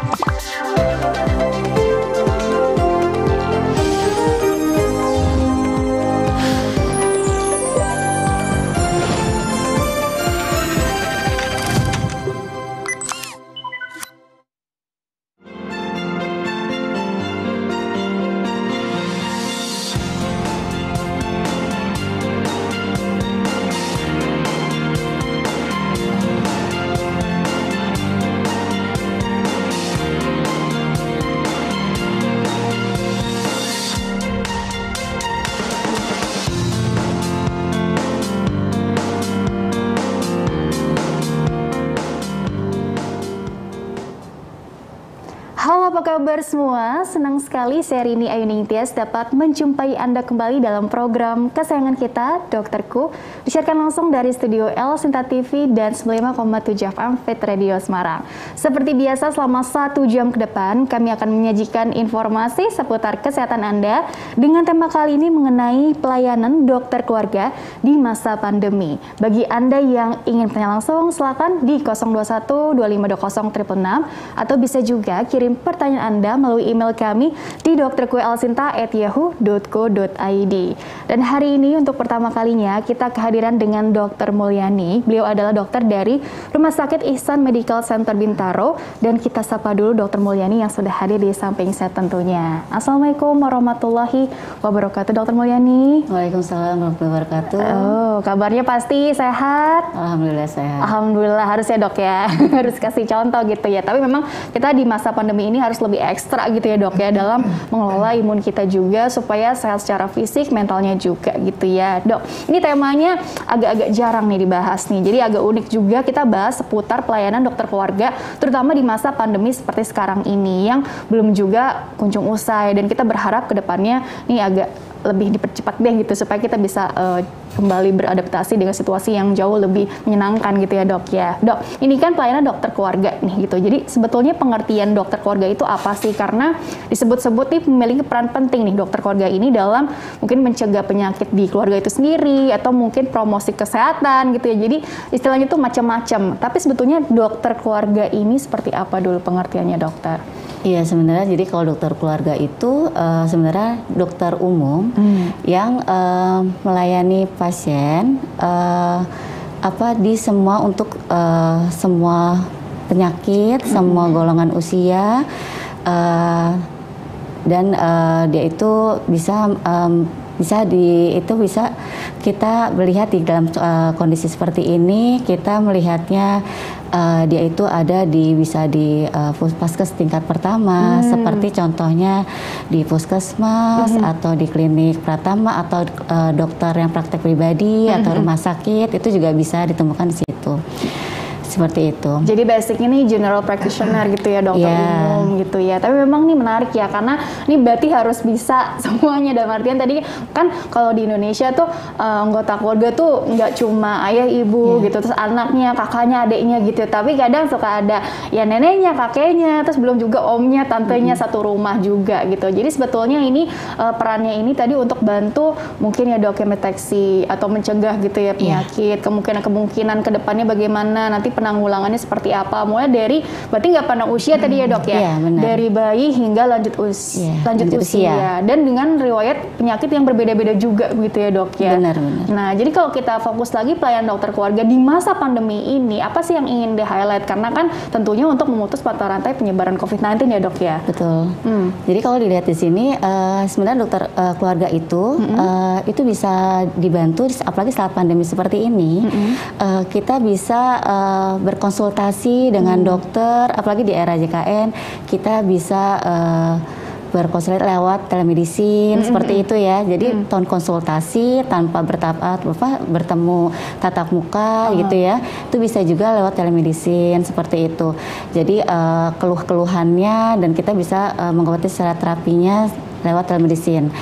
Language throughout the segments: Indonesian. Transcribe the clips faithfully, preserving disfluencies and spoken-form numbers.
Apa kabar semua? Senang sekali saya Rini Ayuning Tias dapat menjumpai Anda kembali dalam program kesayangan kita, Dokterku, disiarkan langsung dari studio L Sinta T V dan sembilan puluh lima koma tujuh F M Fit Radio Semarang. Seperti biasa selama satu jam ke depan kami akan menyajikan informasi seputar kesehatan Anda dengan tema kali ini mengenai pelayanan dokter keluarga di masa pandemi. Bagi Anda yang ingin bertanya langsung, silakan di nol dua satu dua lima dua nol enam enam enam atau bisa juga kirim pertanyaan Anda melalui email kami di dokterku elsinta at yahoo dot co dot i d. Dan hari ini untuk pertama kalinya kita kehadiran dengan Dokter Mulyani. Beliau adalah dokter dari Rumah Sakit Ihsan Medical Center Bintaro, dan kita sapa dulu Dokter Mulyani yang sudah hadir di samping saya tentunya. Assalamualaikum warahmatullahi wabarakatuh, Dokter Mulyani. Waalaikumsalam warahmatullahi wabarakatuh. Oh, kabarnya pasti sehat? Alhamdulillah sehat. Alhamdulillah, harus ya dok ya, harus kasih contoh gitu ya. Tapi memang kita di masa pandemi ini harus lebih ekstra gitu ya dok ya, dalam mengelola imun kita juga supaya sehat secara fisik, mentalnya juga gitu ya dok. Ini temanya agak-agak jarang nih dibahas nih, jadi agak unik juga kita bahas seputar pelayanan dokter keluarga, terutama di masa pandemi seperti sekarang ini yang belum juga kunjung usai, dan kita berharap kedepannya nih agak lebih dipercepat deh gitu supaya kita bisa uh, kembali beradaptasi dengan situasi yang jauh lebih menyenangkan gitu ya dok ya. Dok, ini kan pelayanan dokter keluarga nih gitu. Jadi sebetulnya pengertian dokter keluarga itu apa sih? Karena disebut-sebut nih memiliki peran penting nih dokter keluarga ini dalam mungkin mencegah penyakit di keluarga itu sendiri atau mungkin promosi kesehatan gitu ya. Jadi istilahnya itu macam-macam. Tapi sebetulnya dokter keluarga ini seperti apa dulu pengertiannya dokter? Iya, sebenarnya jadi kalau dokter keluarga itu uh, sebenarnya dokter umum hmm. yang uh, melayani pasien uh, apa di semua untuk uh, semua penyakit, hmm. semua golongan usia, uh, dan uh, dia itu bisa um, bisa di itu bisa kita melihat di dalam uh, kondisi seperti ini, kita melihatnya uh, dia itu ada di bisa di uh, puskes tingkat pertama, hmm. seperti contohnya di puskesmas hmm. atau di klinik Pratama atau uh, dokter yang praktek pribadi hmm. atau rumah sakit, itu juga bisa ditemukan di situ. Seperti itu. Jadi basic ini general practitioner gitu ya, dokter yeah. umum gitu ya. Tapi memang nih menarik ya, karena ini berarti harus bisa semuanya. Dalam artian tadi kan kalau di Indonesia tuh uh, anggota keluarga tuh nggak cuma ayah ibu yeah. gitu, terus anaknya, kakaknya, adiknya gitu. Tapi kadang suka ada ya neneknya, kakeknya, terus belum juga omnya, tantenya mm-hmm. satu rumah juga gitu. Jadi sebetulnya ini uh, perannya ini tadi untuk bantu mungkin ya dok, ya deteksi atau mencegah gitu ya penyakit. Yeah. Kemungkinan-kemungkinan kedepannya bagaimana, nanti penanggulangannya seperti apa, mulai dari berarti nggak pandang usia hmm, tadi ya dok ya, ya dari bayi hingga lanjut, us, ya, lanjut, lanjut usia. usia dan dengan riwayat penyakit yang berbeda-beda juga gitu ya dok ya. Benar, benar. Nah jadi kalau kita fokus lagi pelayanan dokter keluarga di masa pandemi ini, apa sih yang ingin di-highlight, karena kan tentunya untuk memutus mata rantai penyebaran covid sembilan belas ya dok ya. Betul. Hmm. Jadi kalau dilihat di sini uh, sebenarnya dokter uh, keluarga itu hmm. uh, itu bisa dibantu, apalagi saat pandemi seperti ini. Hmm. Uh, kita bisa uh, berkonsultasi dengan hmm. dokter, apalagi di era J K N kita bisa uh, berkonsultasi lewat telemedicine, hmm. seperti itu ya. Jadi hmm. tahun konsultasi tanpa bertatap apa bertemu tatap muka oh. gitu ya. Itu bisa juga lewat telemedicine seperti itu. Jadi uh, keluh-keluhannya dan kita bisa uh, mengobati secara terapinya lewat telemedicine.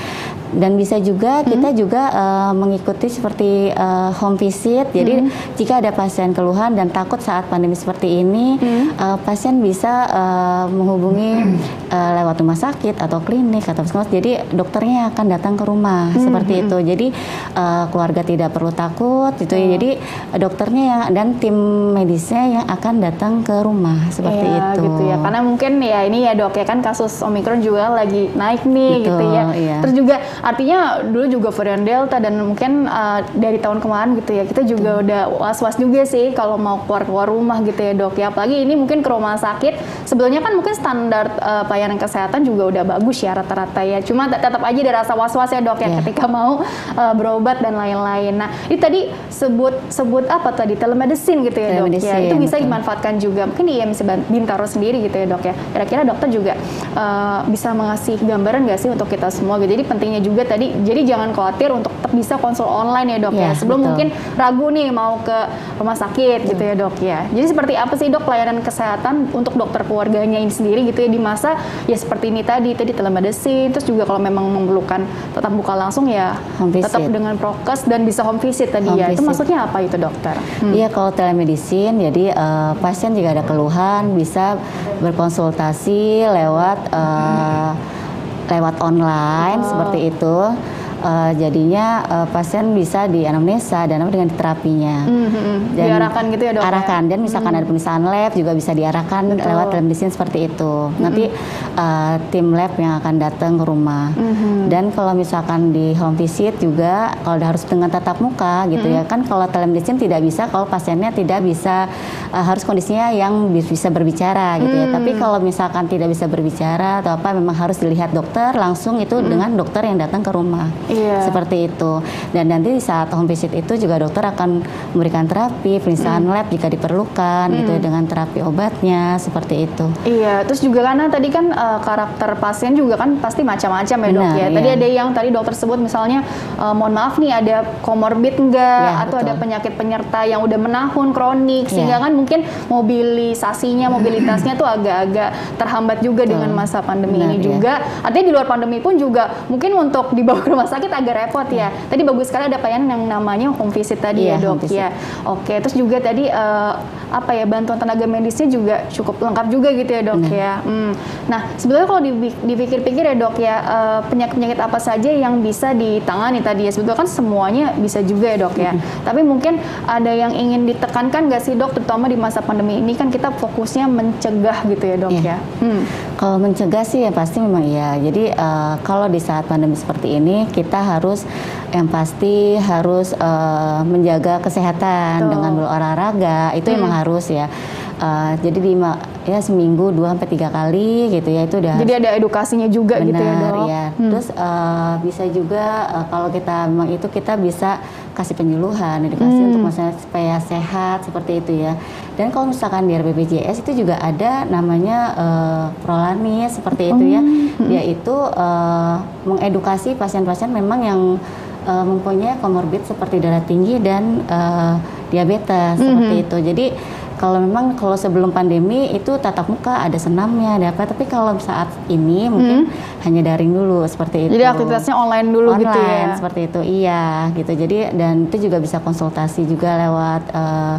Dan bisa juga hmm. kita juga uh, mengikuti seperti uh, home visit. Jadi hmm. jika ada pasien keluhan dan takut saat pandemi seperti ini, hmm. uh, pasien bisa uh, menghubungi hmm. uh, lewat rumah sakit atau klinik atau puskesmas. Jadi dokternya akan datang ke rumah hmm. seperti hmm. itu. Jadi uh, keluarga tidak perlu takut. Gitu. Hmm. Jadi dokternya yang dan tim medisnya yang akan datang ke rumah seperti ya, itu. Gitu ya. Karena mungkin ya ini ya dok ya kan kasus Omikron juga lagi naik nih. Betul, gitu ya. Iya. Terus juga artinya dulu juga varian Delta dan mungkin uh, dari tahun kemarin gitu ya kita juga hmm. udah was-was juga sih kalau mau keluar-keluar rumah gitu ya dok ya, apalagi ini mungkin ke rumah sakit sebetulnya kan mungkin standar uh, pelayanan kesehatan juga udah bagus ya rata-rata ya, cuma tetap aja ada rasa was-was ya dok ya yeah. ketika mau uh, berobat dan lain-lain. Nah ini tadi sebut sebut apa tadi telemedicine gitu ya dok ya, itu bisa betul. dimanfaatkan juga mungkin di I M C Bintaro sendiri gitu ya dok ya, kira-kira dokter juga uh, bisa mengasih gambaran nggak sih untuk kita semua gitu, jadi pentingnya juga juga tadi, jadi jangan khawatir untuk tetap bisa konsul online ya dok ya, ya sebelum betul. mungkin ragu nih mau ke rumah sakit betul. gitu ya dok ya. Jadi seperti apa sih dok pelayanan kesehatan untuk dokter keluarganya ini sendiri gitu ya di masa ya seperti ini tadi, tadi telemedicine, terus juga kalau memang memerlukan tetap buka langsung ya tetap dengan prokes dan bisa home visit tadi home ya, visit. Itu maksudnya apa itu dokter? Iya hmm. kalau telemedicine jadi uh, pasien jika ada keluhan bisa berkonsultasi lewat uh, hmm. lewat online oh. seperti itu. Uh, jadinya uh, pasien bisa di anamnesa dan dengan terapinya. Mm-hmm. Dan diarahkan gitu ya dok? Arahkan ya? Dan misalkan mm-hmm. ada pemeriksaan lab juga bisa diarahkan Betul. lewat telemedicine seperti itu. Mm-hmm. Nanti uh, tim lab yang akan datang ke rumah. Mm-hmm. Dan kalau misalkan di home visit juga kalau harus dengan tatap muka gitu mm-hmm. ya kan, kalau telemedicine tidak bisa kalau pasiennya tidak bisa uh, harus kondisinya yang bisa berbicara gitu mm-hmm. ya. Tapi kalau misalkan tidak bisa berbicara atau apa memang harus dilihat dokter langsung itu mm-hmm. dengan dokter yang datang ke rumah. Iya. Seperti itu. Dan nanti di saat home visit itu juga dokter akan memberikan terapi, pemeriksaan mm. lab jika diperlukan mm. gitu dengan terapi obatnya seperti itu. Iya, terus juga karena tadi kan uh, karakter pasien juga kan pasti macam-macam ya dok Benar, ya. Tadi iya. ada yang tadi dokter sebut misalnya uh, mohon maaf nih ada komorbid enggak ya, atau betul. ada penyakit penyerta yang udah menahun kronik sehingga ya. kan mungkin mobilisasinya, mobilitasnya tuh agak-agak terhambat juga betul. dengan masa pandemi Benar, ini ya. juga. Artinya di luar pandemi pun juga mungkin untuk dibawa ke rumah sakit agak repot ya. Tadi bagus sekali ada pelayanan yang namanya home visit tadi yeah, ya dok ya. Oke, terus juga tadi uh, apa ya bantuan tenaga medisnya juga cukup lengkap juga gitu ya dok mm. ya. Hmm. Nah sebetulnya kalau dipikir-pikir ya dok ya uh, penyakit-penyakit apa saja yang bisa ditangani tadi ya, sebetulnya kan semuanya bisa juga ya dok ya. Mm-hmm. Tapi mungkin ada yang ingin ditekankan nggak sih dok, terutama di masa pandemi ini kan kita fokusnya mencegah gitu ya dok yeah. ya. Hmm. Kalau mencegah sih ya pasti memang iya. Jadi uh, kalau di saat pandemi seperti ini kita kita harus yang pasti harus uh, menjaga kesehatan Betul. dengan berolahraga itu hmm. emang harus ya. Uh, jadi di ya seminggu dua sampai tiga kali gitu ya itu udah. Jadi ada edukasinya juga benar, gitu ya dok. Ya. Hmm. Terus uh, bisa juga uh, kalau kita memang itu kita bisa kasih penyuluhan edukasi hmm. untuk masyarakat supaya sehat seperti itu ya. Dan kalau misalkan di R B P J S itu juga ada namanya uh, Prolanis seperti itu hmm. ya. Dia itu uh, mengedukasi pasien-pasien memang yang uh, mempunyai komorbid seperti darah tinggi dan uh, diabetes hmm. seperti itu. Jadi kalau memang kalau sebelum pandemi itu tatap muka ada senamnya, ada apa. Tapi kalau saat ini mungkin hmm. hanya daring dulu seperti itu. Jadi aktivitasnya online dulu online, gitu ya? Seperti itu, iya gitu. Jadi dan itu juga bisa konsultasi juga lewat uh,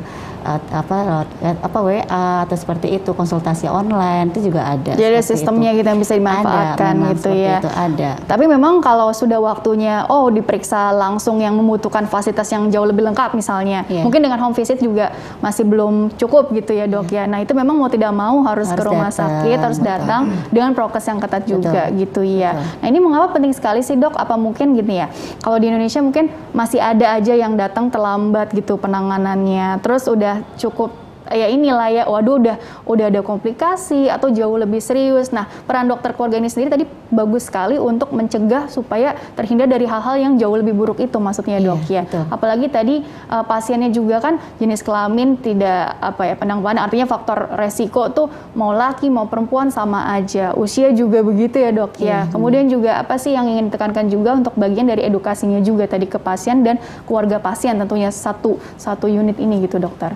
apa apa W A atau seperti itu, konsultasi online itu juga ada. Jadi sistemnya kita yang bisa dimanfaatkan ada, gitu ya. Itu ada. Tapi memang kalau sudah waktunya oh diperiksa langsung yang membutuhkan fasilitas yang jauh lebih lengkap misalnya, yeah. mungkin dengan home visit juga masih belum cukup gitu ya dok yeah. ya. Nah itu memang mau tidak mau harus, harus ke rumah datang, sakit, harus betul. datang dengan prokes yang ketat juga betul. gitu ya. Betul. Nah ini mengapa penting sekali sih dok? Apa mungkin gini ya? Kalau di Indonesia mungkin masih ada aja yang datang terlambat gitu penanganannya. Terus udah cukup ya inilah ya, waduh udah udah ada komplikasi atau jauh lebih serius. Nah peran dokter keluarga ini sendiri tadi bagus sekali untuk mencegah supaya terhindar dari hal-hal yang jauh lebih buruk itu maksudnya dok yeah, ya. Betul. Apalagi tadi uh, pasiennya juga kan jenis kelamin tidak apa ya penangguhan, artinya faktor resiko tuh mau laki mau perempuan sama aja. Usia juga begitu ya dok yeah, ya. Kemudian juga apa sih yang ingin ditekankan juga untuk bagian dari edukasinya juga tadi ke pasien dan keluarga pasien tentunya satu satu unit ini gitu dokter.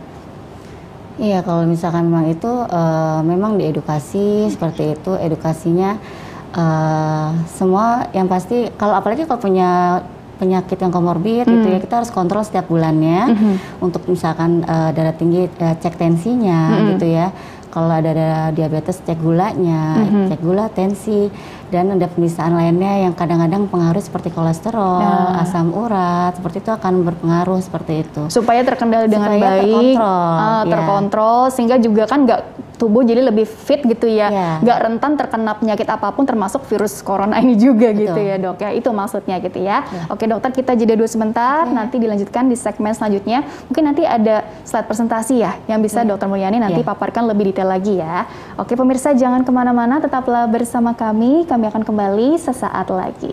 Iya, kalau misalkan memang itu uh, memang diedukasi seperti itu, edukasinya Uh, semua yang pasti kalau apalagi kalau punya penyakit yang komorbid hmm. gitu ya, kita harus kontrol setiap bulannya hmm. untuk misalkan uh, darah tinggi, uh, cek tensinya hmm. gitu ya. Kalau ada, ada diabetes, cek gulanya, mm-hmm. cek gula, tensi, dan ada pemeriksaan lainnya yang kadang-kadang pengaruh seperti kolesterol, nah. asam urat, seperti itu akan berpengaruh seperti itu. Supaya terkendali dengan Supaya baik, terkontrol, uh, terkontrol, ya. Sehingga juga kan nggak tubuh jadi lebih fit gitu ya, nggak ya. rentan terkena penyakit apapun termasuk virus corona ini juga. Betul. Gitu ya dok ya, itu maksudnya gitu ya. ya. Oke dokter, kita jeda dulu sebentar, ya. Nanti dilanjutkan di segmen selanjutnya. Mungkin nanti ada slide presentasi ya yang bisa ya. Dokter Mulyani nanti ya. paparkan lebih detail lagi ya. Oke pemirsa, jangan kemana-mana, tetaplah bersama kami, kami akan kembali sesaat lagi.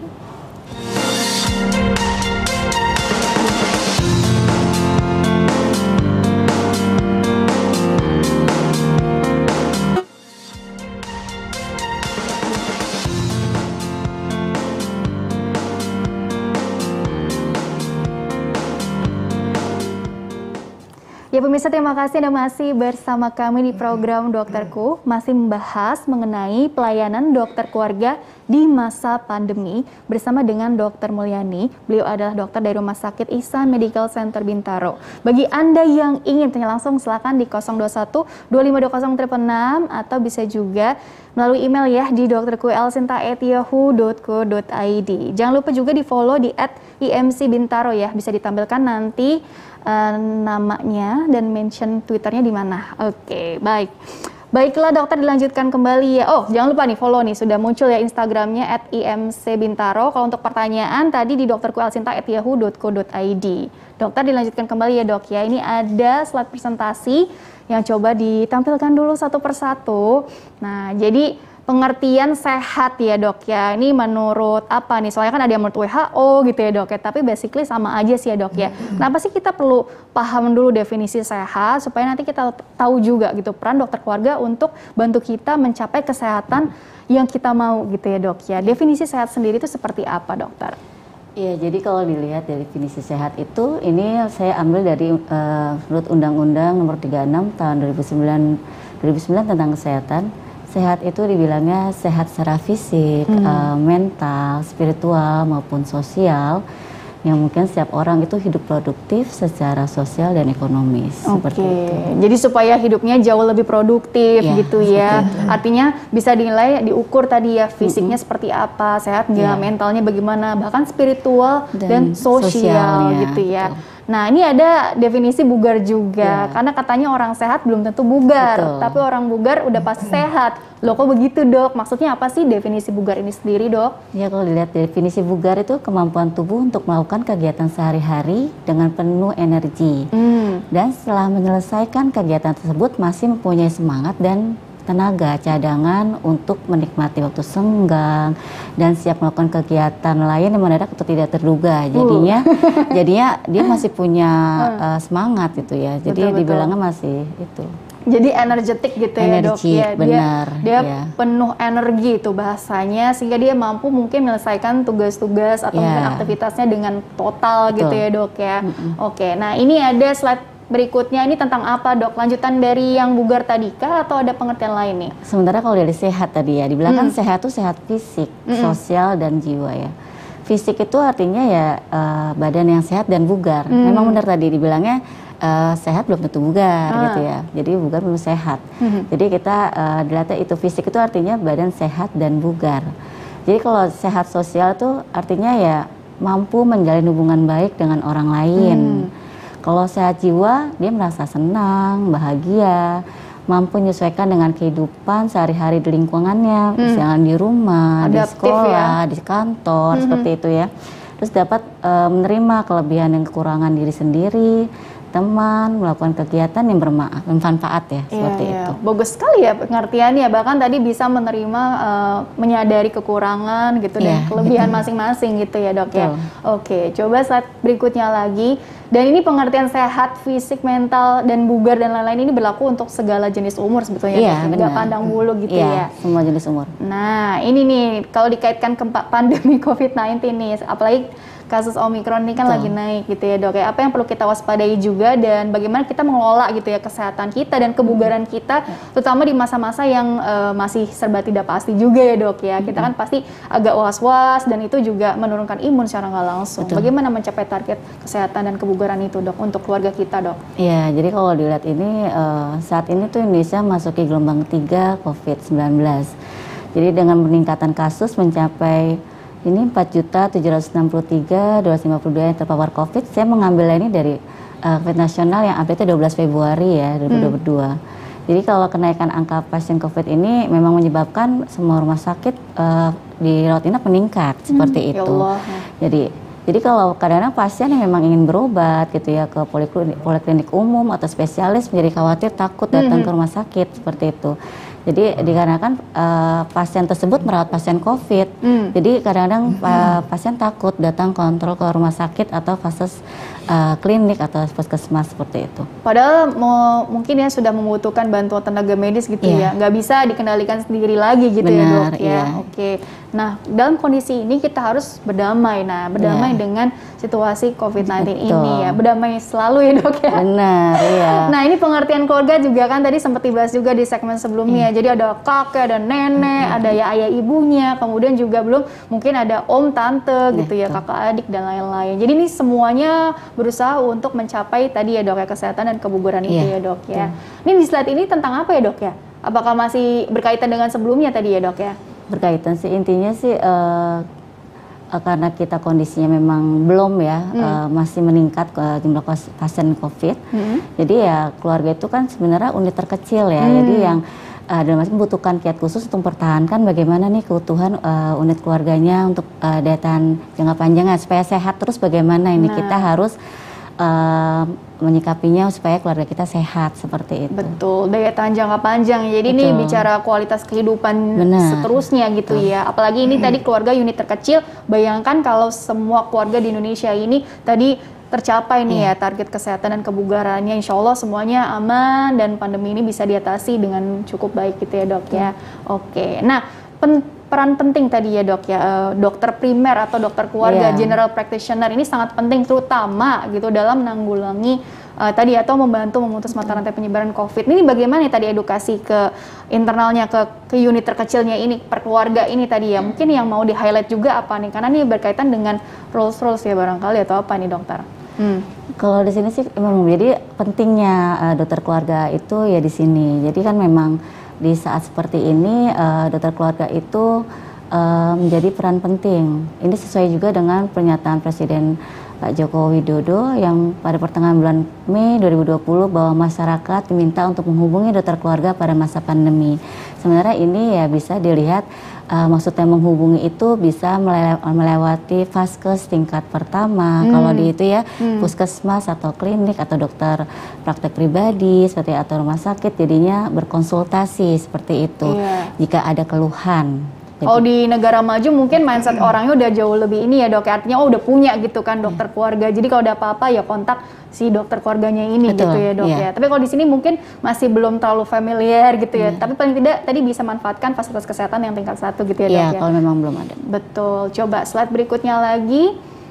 Ya pemirsa, terima kasih Anda masih bersama kami di program Dokterku, masih membahas mengenai pelayanan dokter keluarga di masa pandemi bersama dengan Dokter Mulyani. Beliau adalah dokter dari Rumah Sakit Ihsan Medical Center Bintaro. Bagi Anda yang ingin tanya langsung, silakan di nol dua satu dua lima dua nol enam enam atau bisa juga melalui email ya di dokterku elsinta at yahoo dot co dot i d. Jangan lupa juga di follow di at i m c bintaro ya, bisa ditampilkan nanti Uh, namanya dan mention Twitternya di mana. Oke, baik. Baiklah dokter, dilanjutkan kembali ya. Oh, jangan lupa nih follow nih, sudah muncul ya Instagramnya at i m c bintaro. Kalau untuk pertanyaan tadi di dokterku elsinta at yahoo dot co dot i d. Dokter, dilanjutkan kembali ya dok ya. Ini ada slide presentasi yang coba ditampilkan dulu satu persatu. Nah, jadi pengertian sehat ya dok ya, ini menurut apa nih? Soalnya kan ada yang menurut W H O gitu ya dok ya, tapi basically sama aja sih ya dok ya. Kenapa sih kita perlu paham dulu definisi sehat supaya nanti kita tahu juga gitu peran dokter keluarga untuk bantu kita mencapai kesehatan yang kita mau gitu ya dok ya. Definisi sehat sendiri itu seperti apa dokter? Iya, jadi kalau dilihat dari definisi sehat itu, ini saya ambil dari uh, menurut Undang-Undang Nomor tiga puluh enam Tahun dua ribu sembilan tentang kesehatan. Sehat itu dibilangnya sehat secara fisik, hmm. uh, mental, spiritual maupun sosial, yang mungkin setiap orang itu hidup produktif secara sosial dan ekonomis. Oke, seperti itu. Jadi supaya hidupnya jauh lebih produktif ya, gitu ya. Itu. Artinya bisa dinilai, diukur tadi ya, fisiknya mm-hmm. seperti apa, sehat nggak, yeah. mentalnya bagaimana, bahkan spiritual dan, dan sosial gitu ya. Betul. Nah ini ada definisi bugar juga, yeah. karena katanya orang sehat belum tentu bugar, betul. Tapi orang bugar udah pasti sehat. Loh kok begitu dok? Maksudnya apa sih definisi bugar ini sendiri dok? Ya kalau dilihat definisi bugar itu kemampuan tubuh untuk melakukan kegiatan sehari-hari dengan penuh energi. Hmm. Dan setelah menyelesaikan kegiatan tersebut masih mempunyai semangat dan tenaga cadangan untuk menikmati waktu senggang dan siap melakukan kegiatan lain yang mendadak atau tidak terduga. Jadinya, uh. jadinya dia masih punya uh, semangat gitu ya. Jadi betul, dibilangnya betul. masih itu. Jadi energetik gitu energi, ya dok ya. Benar, dia dia ya. penuh energi itu bahasanya, sehingga dia mampu mungkin menyelesaikan tugas-tugas atau ya. mungkin aktivitasnya dengan total betul. gitu ya dok ya. Mm-hmm. Oke, nah ini ada slide berikutnya, ini tentang apa dok? Lanjutan dari yang bugar tadi kah atau ada pengertian lain nih? Sementara kalau dari sehat tadi ya, dibilang kan mm. sehat itu sehat fisik, mm-mm. sosial dan jiwa ya. Fisik itu artinya ya uh, badan yang sehat dan bugar. Mm. Memang benar tadi dibilangnya uh, sehat belum tentu bugar ah. gitu ya. Jadi bugar belum sehat. Mm-hmm. Jadi kita uh, dilihatnya itu fisik itu artinya badan sehat dan bugar. Jadi kalau sehat sosial itu artinya ya mampu menjalin hubungan baik dengan orang lain. Mm. Kalau sehat jiwa, dia merasa senang, bahagia, mampu menyesuaikan dengan kehidupan sehari-hari di lingkungannya, hmm. misalnya di rumah, adaptif di sekolah, ya. di kantor, hmm. seperti itu ya. Terus dapat uh, menerima kelebihan dan kekurangan diri sendiri, teman, melakukan kegiatan yang bermanfaat ya, seperti iya, itu. Iya. Bagus sekali ya pengertiannya, bahkan tadi bisa menerima, uh, menyadari kekurangan gitu yeah, dan kelebihan gitu. masing-masing gitu ya dok ya. Oke, coba slide berikutnya lagi. Dan ini pengertian sehat, fisik, mental, dan bugar dan lain-lain ini berlaku untuk segala jenis umur sebetulnya, yeah, nggak pandang bulu gitu yeah, ya. Semua jenis umur. Nah ini nih kalau dikaitkan ke pandemi covid sembilan belas nih, apalagi kasus Omikron ini kan Betul. lagi naik gitu ya dok ya. Apa yang perlu kita waspadai juga dan bagaimana kita mengelola gitu ya kesehatan kita dan kebugaran kita, terutama di masa-masa yang uh, masih serba tidak pasti juga ya dok ya. Kita kan pasti agak was-was dan itu juga menurunkan imun secara nggak langsung. Betul. Bagaimana mencapai target kesehatan dan kebugaran itu dok untuk keluarga kita dok? Iya, jadi kalau dilihat ini uh, saat ini tuh Indonesia masuki gelombang tiga covid sembilan belas. Jadi dengan peningkatan kasus mencapai ini empat juta tujuh ratus enam puluh tiga ribu dua ratus lima puluh dua yang terpapar COVID. Saya mengambil ini dari uh, COVID nasional yang update dua belas Februari ya dua ribu dua puluh dua. Hmm. Jadi kalau kenaikan angka pasien COVID ini memang menyebabkan semua rumah sakit uh, di rawat inap meningkat seperti hmm, itu. Ya Allah. Jadi Jadi kalau kadang-kadang pasien yang memang ingin berobat gitu ya ke poliklinik, poliklinik umum atau spesialis menjadi khawatir takut datang mm-hmm. ke rumah sakit seperti itu. Jadi dikarenakan uh, pasien tersebut merawat pasien COVID, mm. jadi kadang-kadang uh, pasien takut datang kontrol ke rumah sakit atau fase uh, klinik atau puskesmas seperti itu. Padahal mau, mungkin ya sudah membutuhkan bantuan tenaga medis gitu yeah. ya, nggak bisa dikendalikan sendiri lagi gitu. Benar, ya dok ya. Iya. Oke. Nah dalam kondisi ini kita harus berdamai, nah berdamai yeah. dengan situasi covid sembilan belas ini ya, berdamai selalu ya dok ya. Benar, iya. Nah ini pengertian keluarga juga kan tadi sempat dibahas juga di segmen sebelumnya. Yeah. Jadi ada kakek, ada nenek, mm-hmm. ada ya ayah ibunya, kemudian juga belum mungkin ada om, tante gitu ya, kakak adik dan lain-lain. Jadi ini semuanya berusaha untuk mencapai tadi ya dok ya kesehatan dan kebugaran yeah. itu ya dok ya. Ini di slide ini tentang apa ya dok ya? Apakah masih berkaitan dengan sebelumnya tadi ya dok ya? Berkaitan sih, intinya sih uh, uh, karena kita kondisinya memang belum ya hmm. uh, masih meningkat uh, jumlah pasien COVID. Hmm. Jadi ya keluarga itu kan sebenarnya unit terkecil ya. Hmm. Jadi yang uh, dalam arti membutuhkan kiat khusus untuk mempertahankan bagaimana nih keutuhan uh, unit keluarganya untuk uh, daya tahan jangka panjang supaya sehat terus bagaimana ini nah. kita harus uh, menyikapinya supaya keluarga kita sehat seperti itu. Betul, daya tahan jangka panjang. Jadi Betul. ini bicara kualitas kehidupan Benar. seterusnya gitu Betul. ya. Apalagi ini hmm. tadi keluarga unit terkecil. Bayangkan kalau semua keluarga di Indonesia ini tadi tercapai nih yeah. ya target kesehatan dan kebugarannya. Insya Allah semuanya aman dan pandemi ini bisa diatasi dengan cukup baik gitu ya dok ya. Oke, nah pen peran penting tadi ya dok ya, dokter primer atau dokter keluarga, yeah. general practitioner ini sangat penting terutama gitu dalam menanggulangi uh, tadi atau membantu memutus mata rantai penyebaran COVID. Ini bagaimana nih tadi edukasi ke internalnya, ke, ke unit terkecilnya ini, per keluarga ini tadi ya, mungkin yang mau di highlight juga apa nih, karena ini berkaitan dengan rules-rules ya barangkali atau apa nih dokter? Hmm. Kalau di sini sih memang jadi pentingnya uh, dokter keluarga itu ya di sini. Jadi kan memang di saat seperti ini uh, dokter keluarga itu uh, menjadi peran penting. Ini sesuai juga dengan pernyataan Presiden Pak Joko Widodo yang pada pertengahan bulan Mei dua ribu dua puluh bahwa masyarakat diminta untuk menghubungi dokter keluarga pada masa pandemi. Sebenarnya ini ya bisa dilihat uh, maksudnya menghubungi itu bisa mele melewati vaskes tingkat pertama, hmm. kalau di itu ya hmm. puskesmas atau klinik atau dokter praktek pribadi seperti atau rumah sakit, jadinya berkonsultasi seperti itu yeah. jika ada keluhan. Kalau di negara maju mungkin mindset orangnya udah jauh lebih ini ya dok, artinya oh udah punya gitu kan dokter keluarga, jadi kalau ada apa-apa ya kontak si dokter keluarganya ini. Betul, gitu ya dok iya. ya. Tapi kalau di sini mungkin masih belum terlalu familiar gitu ya. Iya. Tapi paling tidak tadi bisa manfaatkan fasilitas kesehatan yang tingkat satu gitu ya dok iya, ya. Kalau memang belum ada. Betul. Coba slide berikutnya lagi.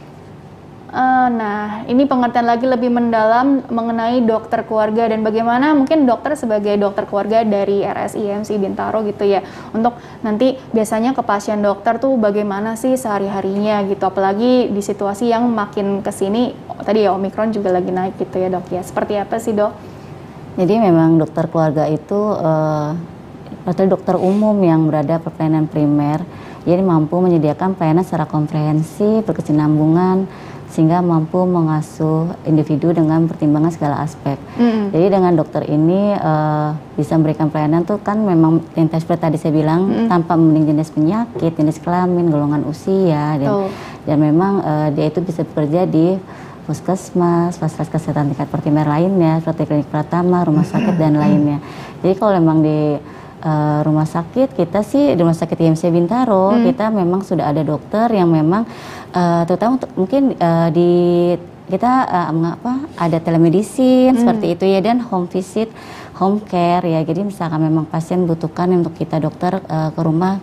Uh, nah, ini pengertian lagi lebih mendalam mengenai dokter keluarga dan bagaimana mungkin dokter sebagai dokter keluarga dari R S I M C Bintaro gitu ya. Untuk nanti biasanya ke pasien dokter tuh bagaimana sih sehari-harinya gitu. Apalagi di situasi yang makin kesini, tadi ya Omikron juga lagi naik gitu ya dok ya. Seperti apa sih dok? Jadi memang dokter keluarga itu uh, dokter umum yang berada pada pelayanan primer. Jadi mampu menyediakan pelayanan secara komprehensif, berkesinambungan, sehingga mampu mengasuh individu dengan pertimbangan segala aspek. Mm-hmm. Jadi dengan dokter ini uh, bisa memberikan pelayanan tuh kan memang yang seperti tadi saya bilang mm-hmm. tanpa memandang jenis penyakit, jenis kelamin, golongan usia, dan, oh. dan memang uh, dia itu bisa bekerja di puskesmas, fasilitas kesehatan tingkat primer lainnya, seperti klinik pratama, rumah sakit dan lainnya. Jadi kalau memang di Uh, rumah sakit kita sih di rumah sakit I M C Bintaro hmm. kita memang sudah ada dokter yang memang uh, terutama untuk mungkin uh, di kita uh, apa ada telemedicine hmm. seperti itu ya, dan home visit, home care ya. Jadi misalkan memang pasien butuhkan untuk kita dokter uh, ke rumah,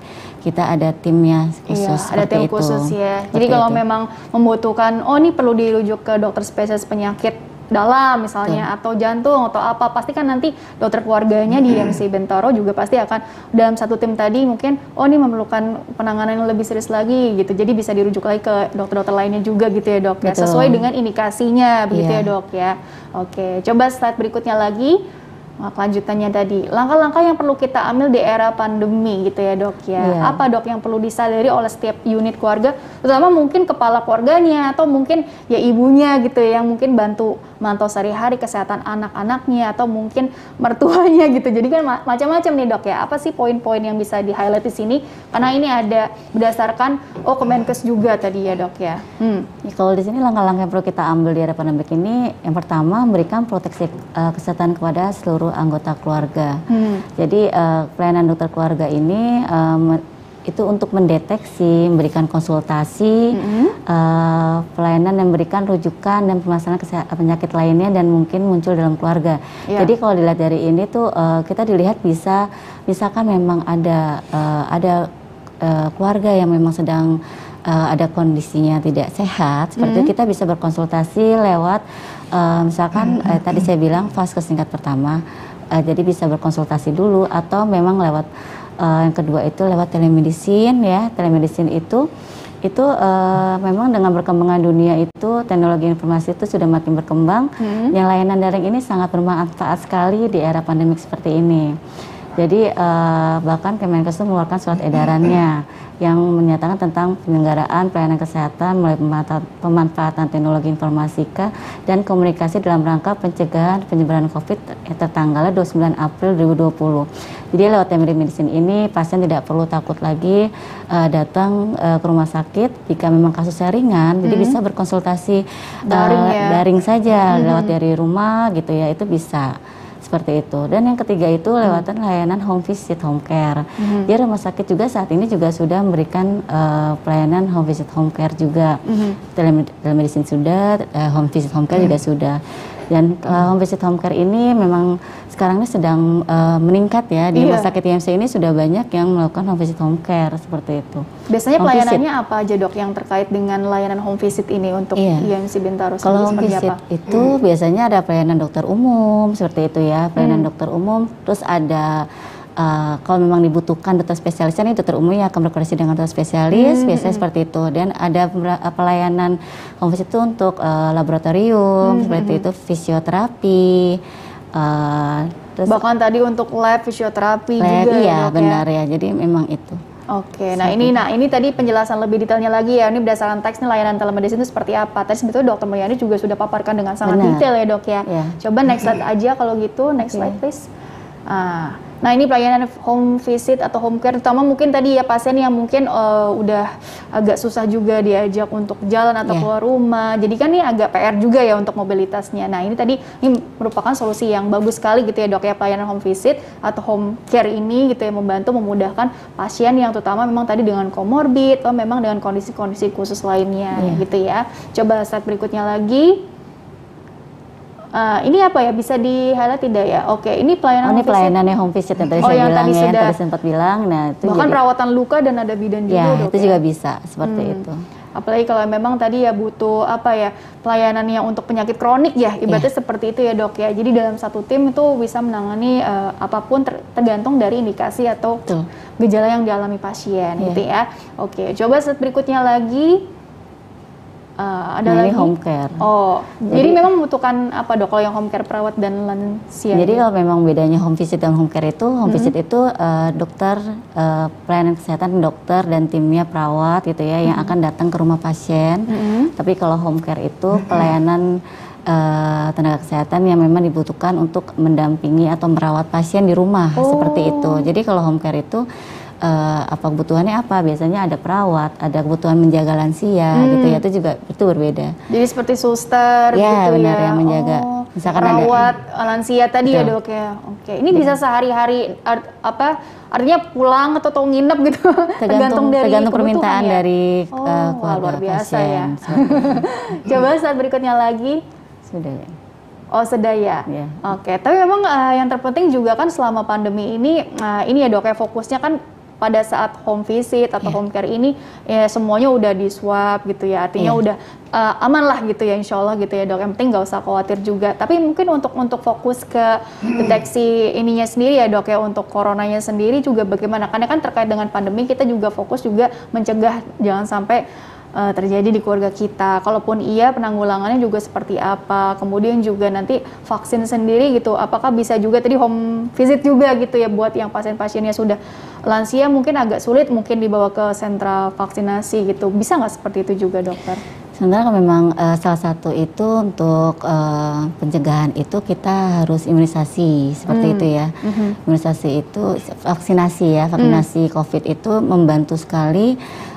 kita ada timnya khusus. Iya, ada tim itu. khusus ya. Seperti Jadi kalau itu. memang membutuhkan, oh ini perlu dirujuk ke dokter spesialis penyakit dalam misalnya, Betul. atau jantung atau apa, pasti kan nanti dokter keluarganya di I M C Bintaro juga pasti akan dalam satu tim tadi mungkin, oh ini memerlukan penanganan yang lebih serius lagi gitu, jadi bisa dirujuk lagi ke dokter-dokter lainnya juga gitu ya dok ya, sesuai dengan indikasinya begitu yeah. ya dok ya. Oke, coba slide berikutnya lagi. Nah, kelanjutannya tadi, langkah-langkah yang perlu kita ambil di era pandemi gitu ya dok ya. Yeah. Apa dok yang perlu disadari oleh setiap unit keluarga, terutama mungkin kepala keluarganya atau mungkin ya ibunya gitu ya, yang mungkin bantu mantau sehari-hari kesehatan anak-anaknya atau mungkin mertuanya gitu. Jadi kan ma macam-macam nih dok ya. Apa sih poin-poin yang bisa di-highlight di sini? Karena ini ada berdasarkan oh Kemenkes juga tadi ya dok ya. Hmm. Ya, kalau di sini langkah-langkah yang perlu kita ambil di era pandemi ini, yang pertama memberikan proteksi uh, kesehatan kepada seluruh anggota keluarga. Hmm. Jadi uh, pelayanan dokter keluarga ini um, itu untuk mendeteksi, memberikan konsultasi, mm-hmm. uh, pelayanan yang memberikan rujukan dan permasalahan kesehatan penyakit lainnya dan mungkin muncul dalam keluarga. Yeah. Jadi kalau dilihat dari ini tuh uh, kita dilihat bisa, misalkan memang ada uh, ada uh, keluarga yang memang sedang uh, ada kondisinya tidak sehat, seperti mm-hmm. itu kita bisa berkonsultasi lewat uh, misalkan mm-hmm. uh, tadi saya bilang fase singkat pertama, uh, jadi bisa berkonsultasi dulu atau memang lewat Uh, yang kedua itu lewat telemedicine ya. Telemedicine itu itu uh, memang dengan berkembangan dunia itu teknologi informasi itu sudah makin berkembang. Hmm. Yang layanan daring ini sangat bermanfaat sekali di era pandemik seperti ini. Jadi uh, bahkan Kemenkes itu mengeluarkan surat edarannya yang menyatakan tentang penyelenggaraan pelayanan kesehatan melalui pemanfaatan teknologi informatika dan komunikasi dalam rangka pencegahan penyebaran COVID tertanggal dua puluh sembilan April dua ribu dua puluh. Jadi lewat telemedicine ini pasien tidak perlu takut lagi uh, datang uh, ke rumah sakit jika memang kasusnya ringan, hmm. jadi bisa berkonsultasi daring, uh, ya. daring saja hmm. lewat dari rumah gitu ya, itu bisa. Seperti itu. Dan yang ketiga itu lewatan hmm. layanan home visit, home care. Hmm. Jadi rumah sakit juga saat ini juga sudah memberikan uh, pelayanan home visit, home care juga. Hmm. Telemedicine sudah, uh, home visit, home care hmm. juga sudah. Dan uh, home visit, home care ini memang sekarang ini sedang uh, meningkat ya. Di iya. rumah sakit I M C ini sudah banyak yang melakukan home visit, home care seperti itu. Biasanya home pelayanannya visit. apa aja dok yang terkait dengan layanan home visit ini untuk iya. I M C Bintaro sendiri? Kalau home visit apa? itu hmm. biasanya ada pelayanan dokter umum seperti itu ya, pelayanan hmm. dokter umum. Terus ada uh, kalau memang dibutuhkan dokter spesialisnya nih, dokter umum yang akan berkoordinasi dengan dokter spesialis, hmm. biasanya hmm. seperti itu. Dan ada pelayanan home visit itu untuk uh, laboratorium hmm. seperti itu, fisioterapi. Uh, terus bahkan tadi untuk lab fisioterapi lab, juga iya, ya dok benar ya. ya. Jadi memang itu. Oke, nah ini nah ini tadi penjelasan lebih detailnya lagi ya. Ini berdasarkan teks nih layanan telemedicine itu seperti apa. Tadi sebetulnya dokter Mulyani juga sudah paparkan dengan sangat benar. detail ya dok ya. Yeah. Coba next slide aja kalau gitu, next okay. slide please. Ah. Nah ini pelayanan home visit atau home care, terutama mungkin tadi ya pasien yang mungkin uh, udah agak susah juga diajak untuk jalan atau yeah. keluar rumah. Jadi kan ini agak P R juga ya untuk mobilitasnya. Nah ini tadi ini merupakan solusi yang bagus sekali gitu ya dok ya, pelayanan home visit atau home care ini gitu ya, membantu memudahkan pasien yang terutama memang tadi dengan komorbid atau memang dengan kondisi-kondisi khusus lainnya yeah. gitu ya. Coba slide berikutnya lagi. Uh, ini apa ya, bisa di-highlight tidak ya? Oke, ini pelayanan oh, ini pelayanannya home visit yang tadi oh, saya yang bilang tadi ya, sudah, tadi sempat bilang. Nah, itu bahkan jadi, perawatan luka dan ada bidan juga. Ya, dok, itu ya? juga bisa seperti hmm. itu. Apalagi kalau memang tadi ya butuh apa ya, pelayanan yang untuk penyakit kronik ya, ibaratnya yeah. seperti itu ya dok ya. Jadi dalam satu tim itu bisa menangani uh, apapun ter tergantung dari indikasi atau Betul. gejala yang dialami pasien yeah. gitu ya. Oke, coba slide berikutnya lagi. Uh, ada nah, lagi ini home care. Oh, jadi, jadi memang membutuhkan apa dok kalau yang home care perawat dan lansia? Jadi kalau memang bedanya home visit dan home care itu, home mm-hmm. visit itu uh, dokter uh, pelayanan kesehatan dokter dan timnya perawat gitu ya mm-hmm. yang akan datang ke rumah pasien. Mm-hmm. Tapi kalau home care itu pelayanan uh, tenaga kesehatan yang memang dibutuhkan untuk mendampingi atau merawat pasien di rumah oh. seperti itu. Jadi kalau home care itu Uh, apa kebutuhannya apa? Biasanya ada perawat, ada kebutuhan menjaga lansia hmm. gitu ya, itu juga itu berbeda. Jadi seperti suster ya, gitu benar, ya. yang menjaga. Oh, misalkan perawat ada, lansia tadi betul. ya dok ya. Oke, ini ya. bisa sehari-hari art, apa? Artinya pulang atau, atau nginep gitu. Tergantung, tergantung dari tergantung permintaan ya? dari oh, uh, keluarga luar biasa pasien. ya. Coba saat berikutnya lagi. Sudah ya. Oh sedaya, yeah. Oke. Tapi memang uh, yang terpenting juga kan selama pandemi ini, uh, ini ya dok ya fokusnya kan pada saat home visit atau yeah. home care ini ya semuanya udah di swab gitu ya, artinya yeah. udah uh, aman lah gitu ya, insya Allah gitu ya dok. Yang penting nggak usah khawatir juga. Tapi mungkin untuk untuk fokus ke deteksi ininya sendiri ya dok ya, untuk coronanya sendiri juga bagaimana? Karena kan terkait dengan pandemi kita juga fokus juga mencegah jangan sampai Uh, terjadi di keluarga kita. Kalaupun iya, penanggulangannya juga seperti apa. Kemudian juga nanti vaksin sendiri gitu, apakah bisa juga tadi home visit juga gitu ya buat yang pasien-pasiennya sudah lansia mungkin agak sulit mungkin dibawa ke sentra vaksinasi gitu. Bisa nggak seperti itu juga dokter? Sebenarnya memang uh, salah satu itu untuk uh, pencegahan itu kita harus imunisasi seperti hmm. itu ya. Mm-hmm. Imunisasi itu vaksinasi ya, vaksinasi mm. COVID itu membantu sekali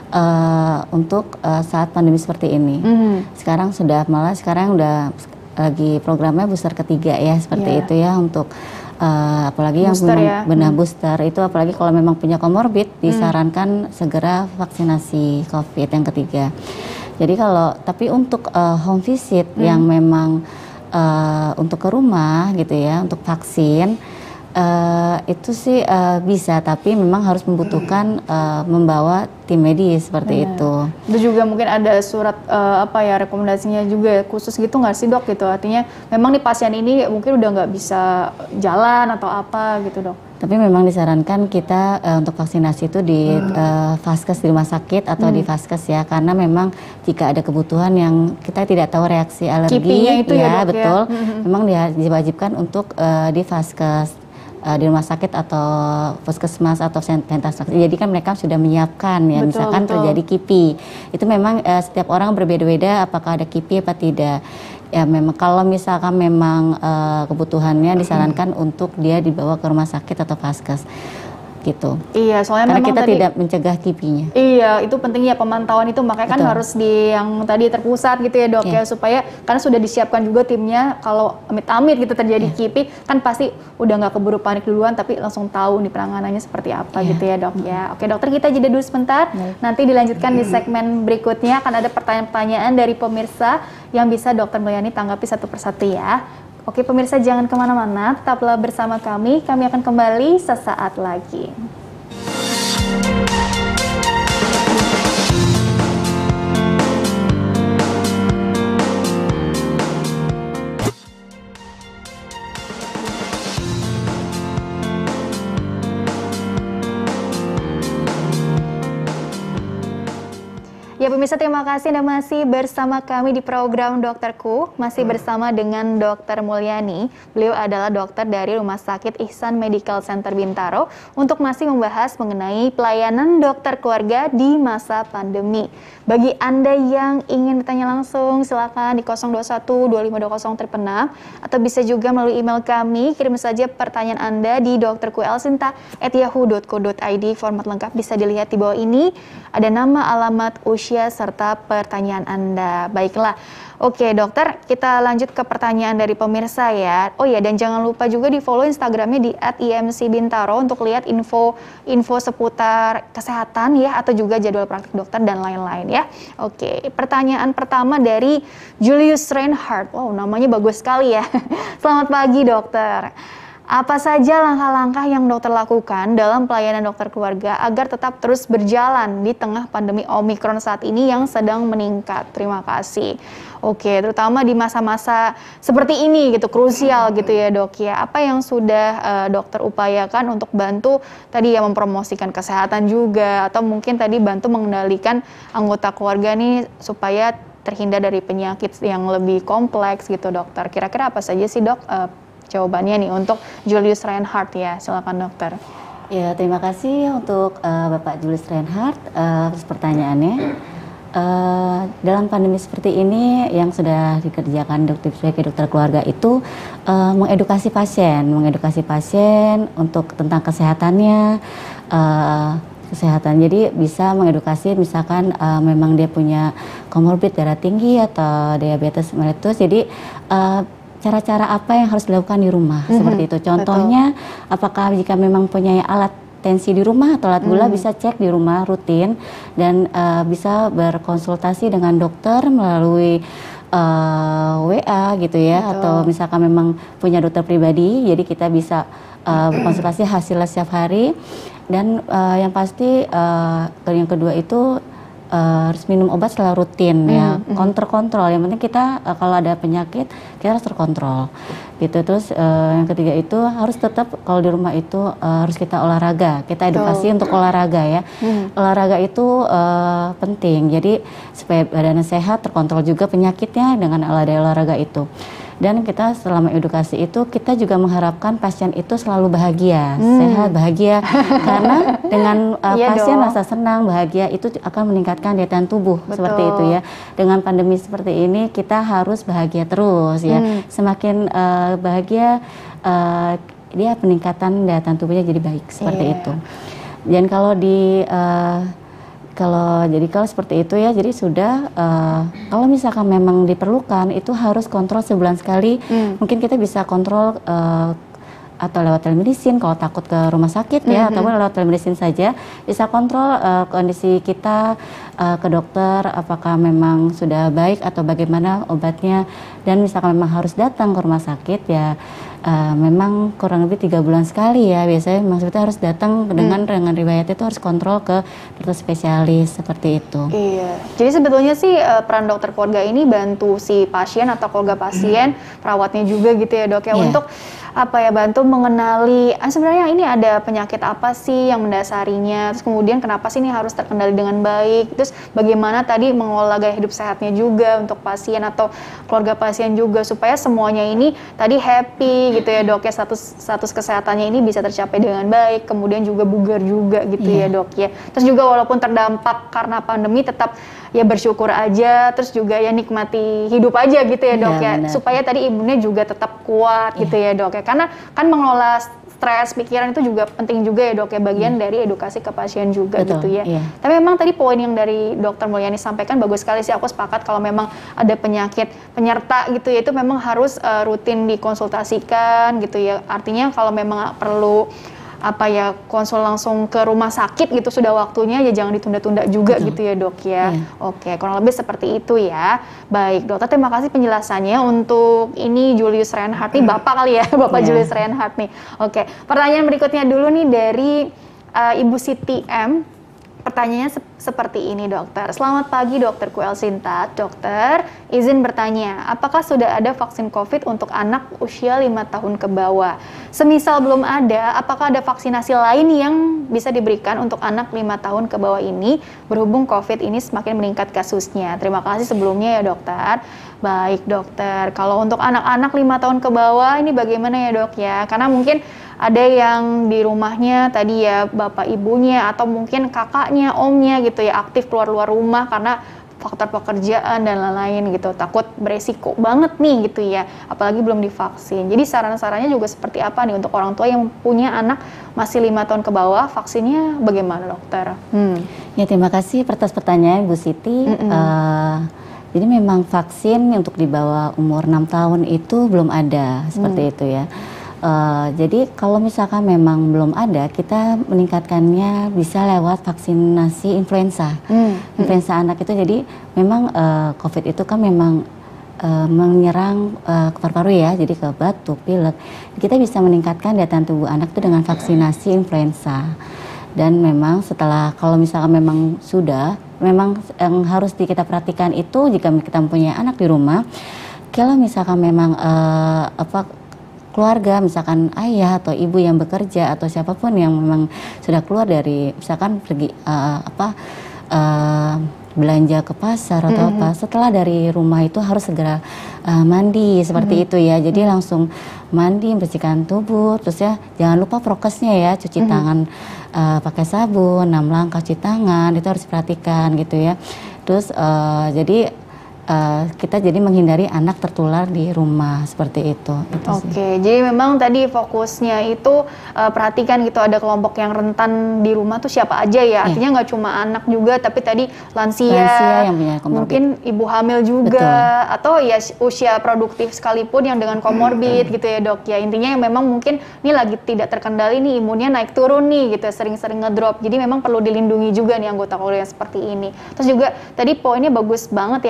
uh, untuk uh, saat pandemi seperti ini. Mm-hmm. Sekarang sudah malah sekarang udah lagi programnya booster ketiga ya seperti yeah. itu ya untuk uh, apalagi booster yang memang ya. benar hmm. booster itu apalagi kalau memang punya komorbid disarankan hmm. segera vaksinasi COVID yang ketiga. Jadi kalau tapi untuk uh, home visit hmm. yang memang uh, untuk ke rumah gitu ya untuk vaksin uh, itu sih uh, bisa, tapi memang harus membutuhkan uh, membawa tim medis seperti Benar. itu. Itu juga mungkin ada surat uh, apa ya rekomendasinya juga khusus gitu nggak sih dok gitu, artinya memang nih pasien ini mungkin udah nggak bisa jalan atau apa gitu dok. Tapi memang disarankan kita uh, untuk vaksinasi itu di hmm. uh, vaskes di rumah sakit atau hmm. di vaskes ya, karena memang jika ada kebutuhan yang kita tidak tahu reaksi alergi Kipinya itu ya, ya dok, betul, ya? Hmm. memang dia diwajibkan untuk uh, di vaskes uh, di rumah sakit atau puskesmas atau pentas. Jadi kan mereka sudah menyiapkan ya, betul, misalkan betul. terjadi kipi, itu memang uh, setiap orang berbeda-beda apakah ada kipi apa tidak. Ya memang kalau misalkan memang uh, kebutuhannya disarankan hmm. untuk dia dibawa ke rumah sakit atau vaskes gitu. Iya, soalnya karena memang kita tadi, tidak mencegah kipinya. Iya, itu pentingnya pemantauan itu, makanya Betul. kan harus di yang tadi terpusat gitu ya dok yeah. ya, supaya karena sudah disiapkan juga timnya kalau amit-amit gitu terjadi yeah. kipi kan pasti udah nggak keburu panik duluan, tapi langsung tahu nih penanganannya seperti apa yeah. gitu ya dok mm. ya. Oke dokter, kita jeda dulu sebentar, yeah. nanti dilanjutkan mm. di segmen berikutnya akan ada pertanyaan-pertanyaan dari pemirsa yang bisa dokter Mulyani tanggapi satu persatu ya. Oke pemirsa, jangan kemana-mana, tetaplah bersama kami, kami akan kembali sesaat lagi. Ya pemirsa, terima kasih Anda masih bersama kami di program Dokterku, masih bersama dengan dokter Mulyani. Beliau adalah dokter dari Rumah Sakit Ihsan Medical Center Bintaro untuk masih membahas mengenai pelayanan dokter keluarga di masa pandemi. Bagi Anda yang ingin bertanya langsung, silakan di nol dua satu dua lima dua nol triple enam atau bisa juga melalui email kami, kirim saja pertanyaan Anda di dokterku elsinta at yahoo dot co dot i d. Format lengkap bisa dilihat di bawah ini. Ada nama, alamat, usia, serta pertanyaan Anda. Baiklah, oke dokter, kita lanjut ke pertanyaan dari pemirsa ya. Oh ya, dan jangan lupa juga di follow Instagramnya di at i m c bintaro untuk lihat info info seputar kesehatan ya, atau juga jadwal praktik dokter dan lain-lain ya. Oke, pertanyaan pertama dari Julius Reinhardt. Wow, namanya bagus sekali ya. Selamat pagi dokter. Apa saja langkah-langkah yang dokter lakukan dalam pelayanan dokter keluarga agar tetap terus berjalan di tengah pandemi Omikron saat ini yang sedang meningkat? Terima kasih. Oke, terutama di masa-masa seperti ini gitu, krusial gitu ya dok ya. Apa yang sudah uh, dokter upayakan untuk bantu tadi ya mempromosikan kesehatan juga, atau mungkin tadi bantu mengendalikan anggota keluarga nih supaya terhindar dari penyakit yang lebih kompleks gitu dokter. Kira-kira apa saja sih dok uh, jawabannya nih untuk Julius Reinhardt ya, silakan dokter. Ya, terima kasih untuk uh, Bapak Julius Reinhardt uh, atas pertanyaannya. Uh, dalam pandemi seperti ini yang sudah dikerjakan dokter sebagai dokter keluarga itu uh, mengedukasi pasien, mengedukasi pasien untuk tentang kesehatannya, uh, kesehatan. Jadi bisa mengedukasi misalkan uh, memang dia punya komorbid darah tinggi atau diabetes mellitus. Jadi uh, cara-cara apa yang harus dilakukan di rumah mm-hmm. seperti itu. Contohnya, betul. Apakah jika memang punya alat tensi di rumah atau alat gula mm. bisa cek di rumah rutin dan uh, bisa berkonsultasi dengan dokter melalui uh, W A gitu ya, betul. Atau misalkan memang punya dokter pribadi, jadi kita bisa uh, berkonsultasi hasilnya setiap hari. dan uh, yang pasti uh, yang kedua itu Uh, harus minum obat secara rutin mm, ya, mm. kontrol-kontrol. Yang penting kita uh, kalau ada penyakit kita harus terkontrol gitu. Terus uh, yang ketiga itu harus tetap kalau di rumah itu uh, harus kita olahraga, kita edukasi oh. untuk olahraga ya. Mm. Olahraga itu uh, penting. Jadi supaya badannya sehat, terkontrol juga penyakitnya dengan olahraga itu. Dan kita selama edukasi itu kita juga mengharapkan pasien itu selalu bahagia, hmm. sehat, bahagia. Karena dengan uh, iya pasien dong. Rasa senang, bahagia itu akan meningkatkan daya tahan tubuh. Betul. Seperti itu ya. Dengan pandemi seperti ini kita harus bahagia terus ya. Hmm. Semakin uh, bahagia uh, dia peningkatan daya tahan tubuhnya jadi baik seperti yeah. itu. Dan kalau di uh, Kalau jadi kalau seperti itu ya, jadi sudah uh, kalau misalkan memang diperlukan itu harus kontrol sebulan sekali. Hmm. Mungkin kita bisa kontrol uh, atau lewat telemedicine kalau takut ke rumah sakit ya, mm-hmm. ataupun lewat telemedicine saja bisa kontrol uh, kondisi kita uh, ke dokter apakah memang sudah baik atau bagaimana obatnya, dan misalkan memang harus datang ke rumah sakit ya uh, memang kurang lebih tiga bulan sekali ya biasanya maksudnya harus datang dengan mm. dengan riwayat itu harus kontrol ke dokter spesialis seperti itu. Iya, jadi sebetulnya sih uh, peran dokter keluarga ini bantu si pasien atau keluarga pasien, mm. perawatnya juga gitu ya dok ya, yeah. untuk apa ya bantu mengenali ah, sebenarnya ini ada penyakit apa sih yang mendasarinya, terus kemudian kenapa sih ini harus terkendali dengan baik, terus bagaimana tadi mengelola gaya hidup sehatnya juga untuk pasien atau keluarga pasien juga supaya semuanya ini tadi happy gitu ya dok ya, status status kesehatannya ini bisa tercapai dengan baik, kemudian juga bugar juga gitu yeah. ya dok ya. Terus juga walaupun terdampak karena pandemi tetap ya bersyukur aja, terus juga ya nikmati hidup aja gitu ya dok ya, ya supaya tadi imunnya juga tetap kuat yeah. gitu ya dok ya, karena kan mengelola stres pikiran itu juga penting juga ya dok ya, bagian yeah. dari edukasi ke pasien juga. Betul, gitu ya yeah. Tapi memang tadi poin yang dari dokter Mulyani sampaikan bagus sekali sih, aku sepakat kalau memang ada penyakit penyerta gitu ya itu memang harus uh, rutin dikonsultasikan gitu ya, artinya kalau memang perlu apa ya konsul langsung ke rumah sakit gitu sudah waktunya ya, jangan ditunda-tunda juga. Betul. Gitu ya dok ya. Yeah. Oke, kurang lebih seperti itu ya. Baik dokter, terima kasih penjelasannya untuk ini Julius Reinhardt nih, bapak kali ya, bapak yeah. Julius Reinhardt nih. Oke, pertanyaan berikutnya dulu nih dari uh, Ibu Siti M. Pertanyaannya se- seperti ini dokter. Selamat pagi dokterku Elsinta. Dokter, izin bertanya, apakah sudah ada vaksin COVID untuk anak usia lima tahun ke bawah? Semisal belum ada, apakah ada vaksinasi lain yang bisa diberikan untuk anak lima tahun ke bawah ini berhubung COVID ini semakin meningkat kasusnya? Terima kasih sebelumnya ya dokter. Baik dokter, kalau untuk anak-anak lima tahun ke bawah ini bagaimana ya dok ya? Karena mungkin ada yang di rumahnya tadi ya bapak ibunya atau mungkin kakaknya, omnya gitu ya aktif keluar-luar rumah karena faktor pekerjaan dan lain-lain gitu, takut beresiko banget nih gitu ya, apalagi belum divaksin. Jadi saran-sarannya juga seperti apa nih untuk orang tua yang punya anak masih lima tahun ke bawah, vaksinnya bagaimana dokter? Hmm. Ya terima kasih atas pertanyaan Bu Siti. Uh, jadi memang vaksin untuk di bawah umur enam tahun itu belum ada seperti hmm. itu ya. Uh, jadi kalau misalkan memang belum ada, kita meningkatkannya bisa lewat vaksinasi influenza. Hmm. Influenza hmm. anak itu jadi memang uh, COVID itu kan memang uh, menyerang uh, ke paru-paru ya, jadi ke batuk, pilek. Kita bisa meningkatkan daya tahan tubuh anak itu dengan vaksinasi influenza. Dan memang setelah kalau misalkan memang sudah, memang yang harus di, kita perhatikan itu jika kita mempunyai anak di rumah, kalau misalkan memang uh, apa keluarga, misalkan ayah atau ibu yang bekerja atau siapapun yang memang sudah keluar dari misalkan pergi uh, apa uh, belanja ke pasar atau mm-hmm. apa, setelah dari rumah itu harus segera uh, mandi seperti mm-hmm. itu ya. Jadi mm-hmm. langsung mandi, bersihkan tubuh, terus ya jangan lupa prokesnya ya, cuci mm-hmm. tangan uh, pakai sabun, enam langkah cuci tangan itu harus diperhatikan gitu ya. Terus uh, jadi Uh, kita jadi menghindari anak tertular di rumah seperti itu. itu Oke, okay, jadi memang tadi fokusnya itu uh, perhatikan gitu ada kelompok yang rentan di rumah tuh siapa aja ya. Artinya nggak yeah. cuma anak juga, tapi tadi lansia, lansia yang punya komorbid, mungkin ibu hamil juga, betul. Atau ya usia produktif sekalipun yang dengan komorbid hmm. gitu ya dok. Ya intinya yang memang mungkin ini lagi tidak terkendali nih imunnya naik turun nih gitu, sering-sering ngedrop. Jadi memang perlu dilindungi juga nih anggota keluarga yang seperti ini. Terus juga tadi poinnya bagus banget ya dok ya.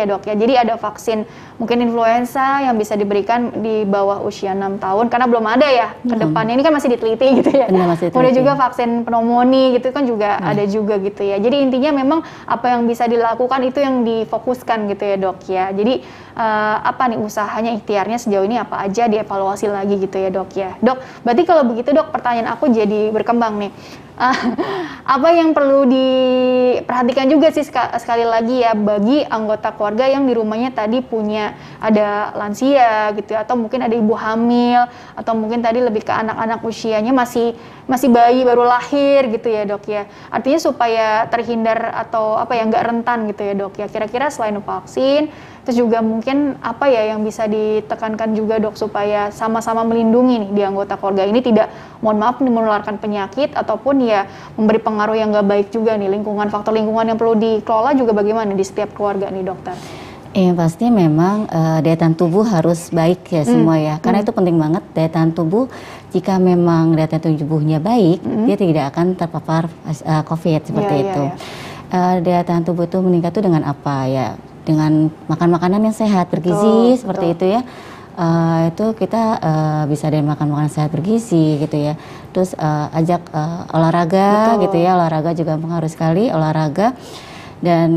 Jadi ada vaksin mungkin influenza yang bisa diberikan di bawah usia enam tahun karena belum ada ya ke depannya, ini kan masih diteliti gitu ya. Benar, masih Kemudian diteliti. juga vaksin pneumonia gitu kan juga hmm. ada juga gitu ya. Jadi intinya memang apa yang bisa dilakukan itu yang difokuskan gitu ya dok ya. Jadi uh, apa nih usahanya, ikhtiarnya sejauh ini apa aja, dievaluasi lagi gitu ya dok ya. Dok, berarti kalau begitu dok, pertanyaan aku jadi berkembang nih. Uh, apa yang perlu diperhatikan juga sih sekali lagi ya bagi anggota keluarga yang di rumahnya tadi punya ada lansia gitu ya, atau mungkin ada ibu hamil, atau mungkin tadi lebih ke anak-anak usianya masih masih bayi baru lahir gitu ya dok ya. Artinya supaya terhindar atau apa ya nggak rentan gitu ya dok ya. Kira-kira selain vaksin, terus juga mungkin apa ya yang bisa ditekankan juga dok supaya sama-sama melindungi nih di anggota keluarga ini tidak, mohon maaf, menularkan penyakit ataupun ya memberi pengaruh yang nggak baik juga nih, lingkungan, faktor lingkungan yang perlu dikelola juga bagaimana di setiap keluarga nih dokter? Yang pasti memang uh, daya tahan tubuh harus baik ya hmm. semua ya, karena hmm. itu penting banget. Daya tahan tubuh, jika memang daya tahan tubuhnya baik, hmm. dia tidak akan terpapar uh, COVID seperti ya, itu. Ya, ya. Uh, daya tahan tubuh itu meningkat itu dengan apa ya? Dengan makan makanan yang sehat, bergizi, betul, seperti betul. itu ya. Uh, itu kita uh, bisa dari makan makanan sehat bergizi gitu ya. Terus uh, ajak uh, olahraga, betul. gitu ya. Olahraga juga mempengaruhi sekali, olahraga. Dan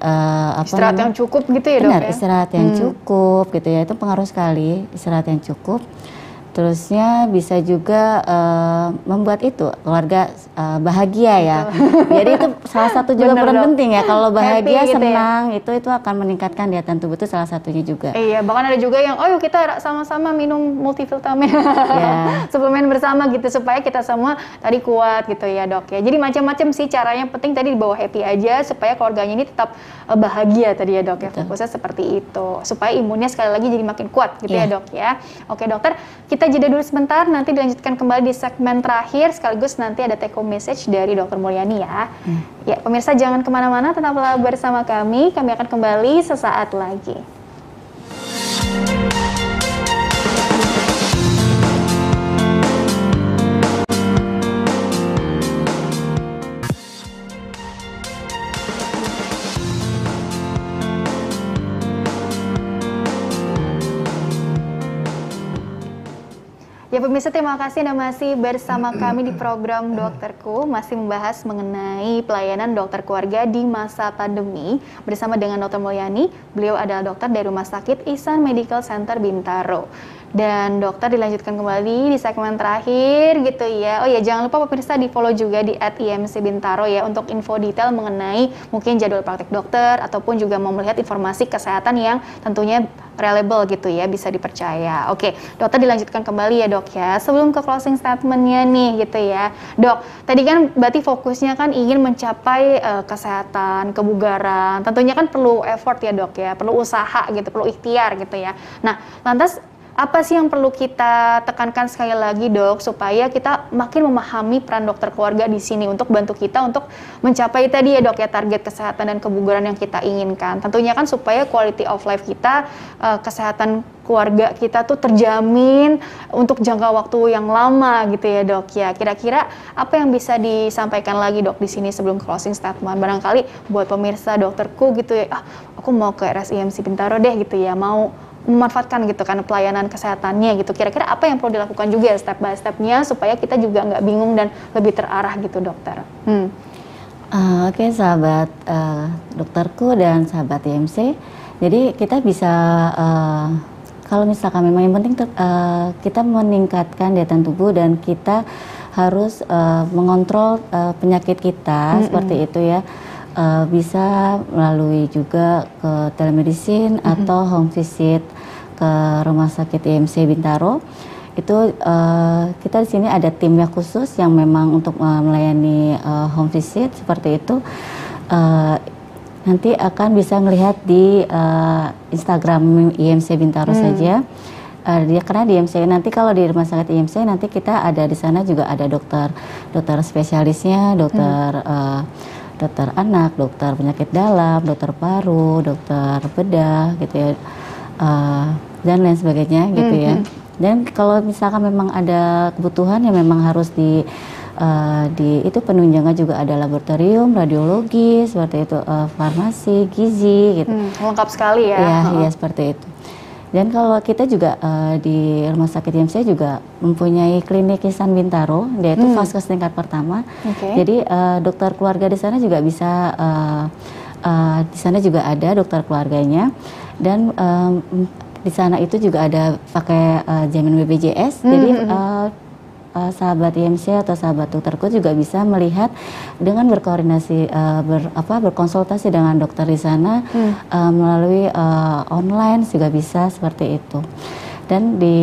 uh, apa istirahat namanya? yang cukup gitu ya dok Benar, ya? istirahat yang hmm. cukup gitu ya, itu pengaruh sekali, istirahat yang cukup. Terusnya bisa juga uh, membuat itu keluarga uh, bahagia ya. Jadi itu salah satu juga peran penting ya. Kalau bahagia, gitu senang, ya? itu itu akan meningkatkan daya tahan tubuh, itu salah satunya juga. Iya, bahkan ada juga yang oh yuk kita sama-sama minum multivitamin, ya. suplemen bersama gitu supaya kita semua tadi kuat gitu ya dok ya. Jadi macam-macam sih caranya, penting tadi dibawa happy aja supaya keluarganya ini tetap uh, bahagia tadi ya dok ya. Fokusnya seperti itu supaya imunnya sekali lagi jadi makin kuat gitu yeah. ya dok ya. Oke dokter, kita jeda dulu sebentar, nanti dilanjutkan kembali di segmen terakhir, sekaligus nanti ada take home message dari dokter Mulyani ya. Hmm. Ya, pemirsa jangan kemana-mana, tetaplah bersama kami, kami akan kembali sesaat lagi. Ya pemirsa, terima kasih Anda masih bersama kami di program Dokterku, masih membahas mengenai pelayanan dokter keluarga di masa pandemi bersama dengan dokter Mulyani. Beliau adalah dokter dari Rumah Sakit Ihsan Medical Center Bintaro. Dan dokter dilanjutkan kembali di segmen terakhir gitu ya. Oh ya, jangan lupa pemirsa di follow juga di at I M C Bintaro ya untuk info detail mengenai mungkin jadwal praktek dokter ataupun juga mau melihat informasi kesehatan yang tentunya reliable gitu ya, bisa dipercaya. Oke, dokter dilanjutkan kembali ya dok ya. Sebelum ke closing statementnya nih gitu ya. Dok, tadi kan berarti fokusnya kan ingin mencapai uh, kesehatan, kebugaran. Tentunya kan perlu effort ya dok ya, perlu usaha gitu, perlu ikhtiar gitu ya. Nah, lantas apa sih yang perlu kita tekankan sekali lagi dok supaya kita makin memahami peran dokter keluarga di sini untuk bantu kita untuk mencapai tadi ya dok ya target kesehatan dan kebugaran yang kita inginkan. Tentunya kan supaya quality of life kita, uh, kesehatan keluarga kita tuh terjamin untuk jangka waktu yang lama gitu ya dok ya. Kira-kira apa yang bisa disampaikan lagi dok di sini sebelum closing statement? Barangkali buat pemirsa dokterku gitu ya, ah aku mau ke R S I M C Bintaro deh gitu ya, mau memanfaatkan gitu kan pelayanan kesehatannya gitu. Kira-kira apa yang perlu dilakukan juga step by stepnya supaya kita juga nggak bingung dan lebih terarah gitu dokter. Hmm. Uh, Oke okay, sahabat uh, dokterku dan sahabat I M C, jadi kita bisa uh, kalau misalkan memang yang penting ter, uh, kita meningkatkan daya tahan tubuh dan kita harus uh, mengontrol uh, penyakit kita, mm-hmm. seperti itu ya. Uh, bisa melalui juga ke telemedicine mm-hmm. atau home visit ke Rumah Sakit I M C Bintaro. Itu uh, kita di sini ada timnya khusus yang memang untuk uh, melayani uh, home visit seperti itu. Uh, nanti akan bisa melihat di uh, Instagram I M C Bintaro mm. saja. Uh, dia karena di I M C nanti kalau di Rumah Sakit I M C nanti kita ada di sana juga ada dokter dokter spesialisnya, dokter mm. uh, dokter anak, dokter penyakit dalam, dokter paru, dokter bedah gitu ya, uh, dan lain sebagainya gitu mm-hmm. ya. Dan kalau misalkan memang ada kebutuhan yang memang harus di uh, di itu penunjangnya juga ada laboratorium, radiologi, seperti itu, uh, farmasi, gizi, gitu. Hmm, lengkap sekali ya. Iya, uh-huh. iya seperti itu. Dan kalau kita juga uh, di Rumah Sakit I M C juga mempunyai klinik Ihsan Bintaro, yaitu hmm. vaskes tingkat pertama. Okay. Jadi uh, dokter keluarga di sana juga bisa, uh, uh, di sana juga ada dokter keluarganya, dan um, di sana itu juga ada pakai uh, jaminan B P J S. Hmm. Jadi uh, uh, sahabat I M C atau sahabat dokterku juga bisa melihat dengan berkoordinasi, uh, ber, apa, berkonsultasi dengan dokter di sana hmm. uh, melalui uh, online juga bisa seperti itu. Dan di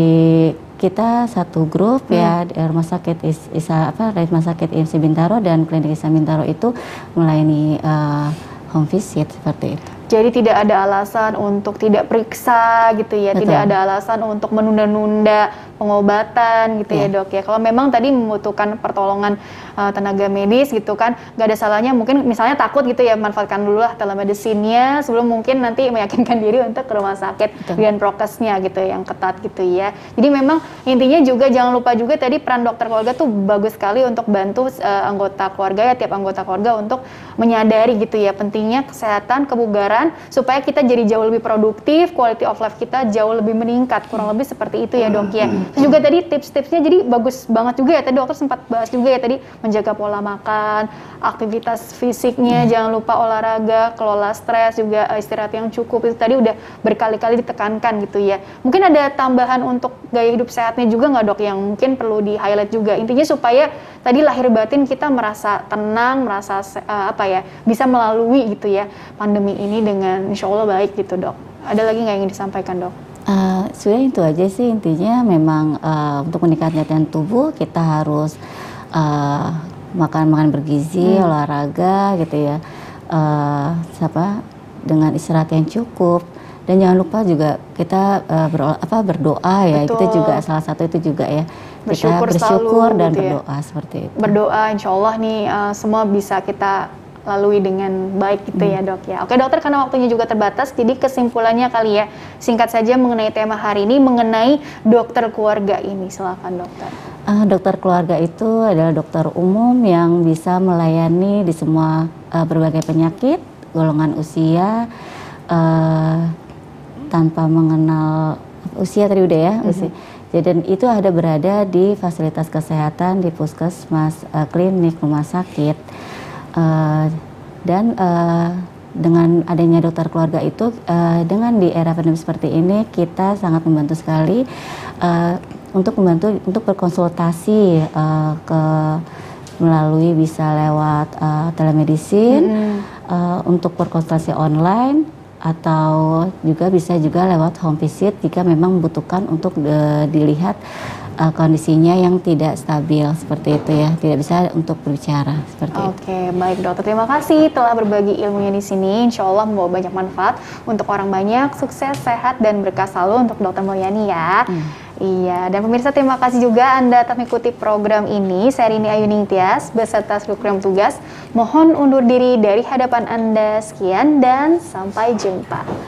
kita satu grup hmm. ya di rumah sakit Is, Isa apa rumah sakit I M C Bintaro dan klinik Ihsan Bintaro itu melayani uh, home visit seperti itu. Jadi tidak ada alasan untuk tidak periksa gitu ya, betul. Tidak ada alasan untuk menunda-nunda pengobatan gitu yeah. ya dok ya. Kalau memang tadi membutuhkan pertolongan uh, tenaga medis gitu kan, gak ada salahnya mungkin misalnya takut gitu ya, manfaatkan dulu lah telemedicine-nya sebelum mungkin nanti meyakinkan diri untuk ke rumah sakit betul. Dengan prokesnya gitu yang ketat gitu ya. Jadi memang intinya juga jangan lupa juga tadi peran dokter keluarga tuh bagus sekali untuk bantu uh, anggota keluarga ya, tiap anggota keluarga untuk menyadari gitu ya pentingnya kesehatan, kebugaran supaya kita jadi jauh lebih produktif, quality of life kita jauh lebih meningkat, kurang lebih seperti itu ya dok ya. Terus juga tadi tips-tipsnya jadi bagus banget juga ya, tadi dokter sempat bahas juga ya tadi menjaga pola makan, aktivitas fisiknya, hmm. jangan lupa olahraga, kelola stres, juga istirahat yang cukup, itu tadi udah berkali-kali ditekankan gitu ya. Mungkin ada tambahan untuk gaya hidup sehatnya juga nggak dok yang mungkin perlu di highlight juga, intinya supaya tadi lahir batin kita merasa tenang, merasa uh, apa ya, bisa melalui gitu ya pandemi ini dengan insya Allah baik gitu dok. Ada lagi nggak yang ingin disampaikan dok? Uh, Sudah itu aja sih intinya, memang uh, untuk meningkatkan tubuh kita harus uh, makan makan bergizi, hmm. olahraga gitu ya, uh, siapa dengan istirahat yang cukup, dan jangan lupa juga kita uh, ber, apa, berdoa ya. Betul. Kita juga salah satu itu juga ya, bersyukur, kita bersyukur selalu, dan gitu berdoa ya. Seperti itu. Berdoa insya Allah nih uh, semua bisa kita lalui dengan baik gitu hmm. ya dok ya. Oke dokter, karena waktunya juga terbatas, jadi kesimpulannya kali ya, singkat saja mengenai tema hari ini, mengenai dokter keluarga ini, silakan dokter. Uh, dokter keluarga itu adalah dokter umum yang bisa melayani di semua uh, berbagai penyakit, golongan usia, uh, tanpa mengenal usia tadi udah ya, mm-hmm. usia. Jadi, dan itu ada berada di fasilitas kesehatan, di puskesmas, uh, klinik, rumah sakit. Uh, dan uh, dengan adanya dokter keluarga itu, uh, dengan di era pandemi seperti ini, kita sangat membantu sekali uh, untuk membantu untuk berkonsultasi uh, ke melalui bisa lewat uh, telemedicine, mm-hmm. uh, untuk berkonsultasi online, atau juga bisa juga lewat home visit jika memang membutuhkan untuk uh, dilihat Uh, kondisinya yang tidak stabil seperti itu ya, tidak bisa untuk berbicara seperti Oke, itu. Oke, baik dokter, terima kasih telah berbagi ilmunya di sini. Insya Allah membawa banyak manfaat untuk orang banyak, sukses, sehat, dan berkah selalu untuk dokter Mulyani ya. Hmm. Iya, dan pemirsa terima kasih juga Anda telah mengikuti program ini. Saya Rini Ayuning Tias beserta seluruh kru tugas. Mohon undur diri dari hadapan Anda. Sekian dan sampai jumpa.